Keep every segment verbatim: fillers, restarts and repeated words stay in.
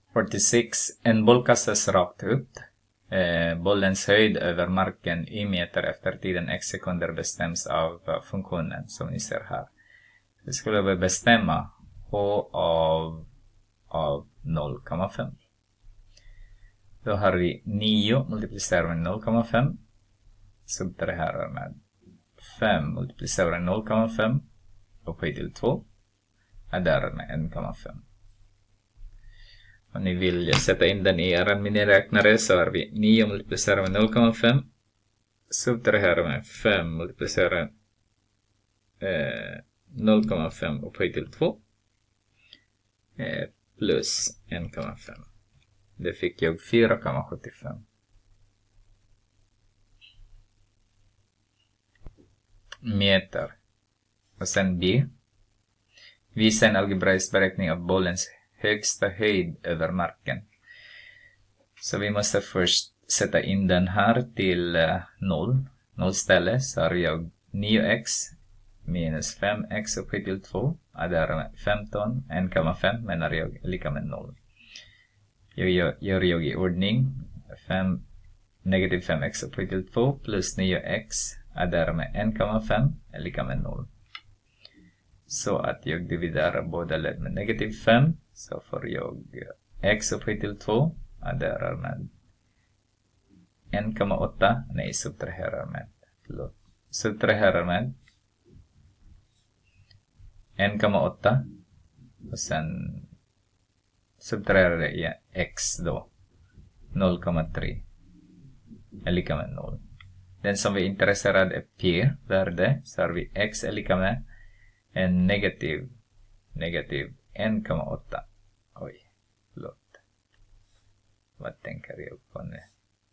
fyrtiosex. En boll kastas rakt upp. Eh, bollens höjd över marken i meter efter tiden x sekunder bestäms av uh, funktionen som ni ser här. Vi skulle väl bestämma h av, av noll komma fem. Då har vi nio multiplicerat med noll komma fem. Subtraherar med fem multiplicerat med noll komma fem. Upphöjt till två. Adderar med en komma fem. Om ni vill sätta in den i er miniräknare så har vi nio multiplicerat med noll komma fem. Subtraherar med fem multiplicerat eh, noll komma fem upphöjt till två. Eh, plus en komma fem. Det fick jag fyra komma sjuttiofem. Meter. Och sen B. Visa en algebraisk beräkning av bollens högsta höjd över marken. Så vi måste först sätta in den här till uh, noll. noll ställe så har jag nio x minus fem x upphöjt till två. Adderar med femton. en komma fem menar jag lika med noll. Jag gör, gör jag i ordning. fem, negativ fem x upphöjt till två plus nio x. Adderar med en komma fem är lika med noll. Så att jag dividerar båda led med negativ fem. Så får jag x upphöjt till två. Adderar med en komma åtta. Nej, subtraherar med. Förlåt. Subtraherar med en komma åtta. Och sen subtraherar det i x då. noll komma tre. Är lika med noll. Den som vi är intresserad är p-värde. Så har vi x är lika med en negativ, negativ en komma åtta. Oj, förlåt. Vad tänker jag på nu?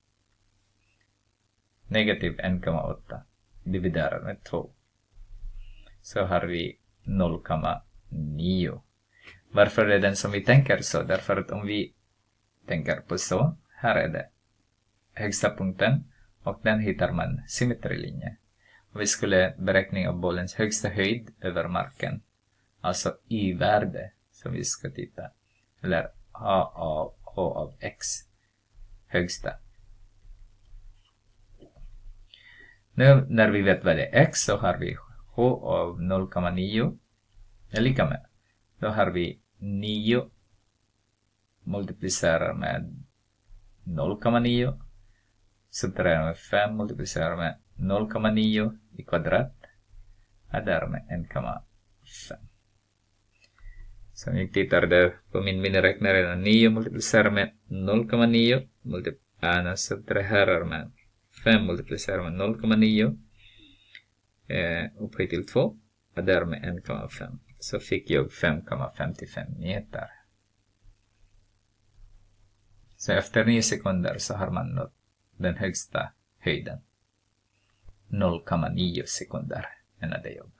Negativ en komma åtta. Dividerar med två. Så har vi noll komma nio. Varför är det den som vi tänker så? Därför att om vi tänker på så. Här är det högsta punkten. Och den hittar man symmetrilinje. Och vi skulle beräkna av bollens högsta höjd över marken. Alltså y-värde som vi ska titta. Eller h av, h av x. Högsta. Nu när vi vet vad det är x så har vi h av noll komma nio. Är lika med. Då har vi nio multiplicerar med noll komma nio. Subtraherar med fem multiplicerar med noll komma nio i kvadrat. Adderar med en komma fem. Så jag tittar där på min miniräknare. nio multiplicerar med noll komma nio. Multiplicerar subtraherar med fem multiplicerar med noll komma nio. Eh, upphöjt till två. Adderar med en komma fem. Så fick jag fem komma femtiofem meter. Så efter nio sekunder så har man nått den högsta höjden. noll komma nio sekunder menade jag.